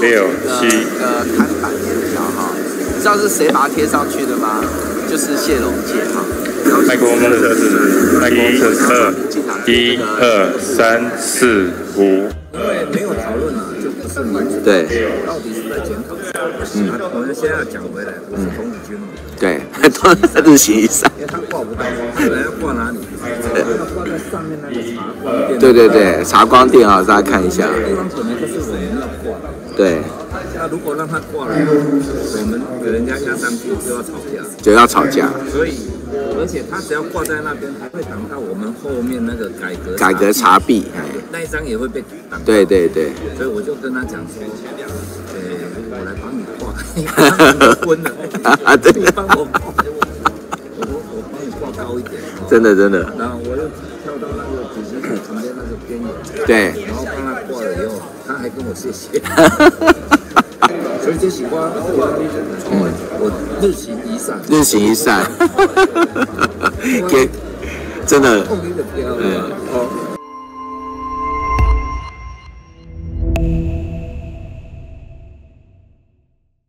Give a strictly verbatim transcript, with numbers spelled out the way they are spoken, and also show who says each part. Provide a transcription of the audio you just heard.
Speaker 1: 六七
Speaker 2: 呃看板贴条哈，知道是谁把它贴上去的吗？就是谢龙介哈。
Speaker 1: 麦克风的测试，麦克风测试二，一二三四五。
Speaker 3: 因为没有讨论啊，就不是民主。
Speaker 2: 对。
Speaker 3: 到底是在检讨什么？嗯。我们现在要讲回来，不是童子军嘛？
Speaker 2: 对，都日行一善。
Speaker 3: 因为他挂不到，本来要挂哪里？要挂在上面那个茶光店。
Speaker 2: 对对对，茶光店啊，大家看一下。
Speaker 3: 地方本来就是我们要挂的。
Speaker 2: 对。
Speaker 3: 那如果让他挂了，我们给人家压上去就要吵架。
Speaker 2: 就要吵架。
Speaker 3: 所以。而且他只要挂在那边，还会挡到我们后面那个改革
Speaker 2: 改革茶壁，
Speaker 3: 那一张也会被挡到。
Speaker 2: 对对对。
Speaker 3: 所以我就跟他讲说，呃，我来帮你挂，他昏了，啊对，你帮我挂，我说我帮你挂高一点。
Speaker 2: 真的真的。
Speaker 3: 然后我又跳到那个主席台旁边那个边缘，
Speaker 2: 对，
Speaker 3: 然后帮他挂了以后，他还跟我谢谢。所以这喜欢我日行一善，
Speaker 2: 日行一善，给真的，
Speaker 3: 嗯。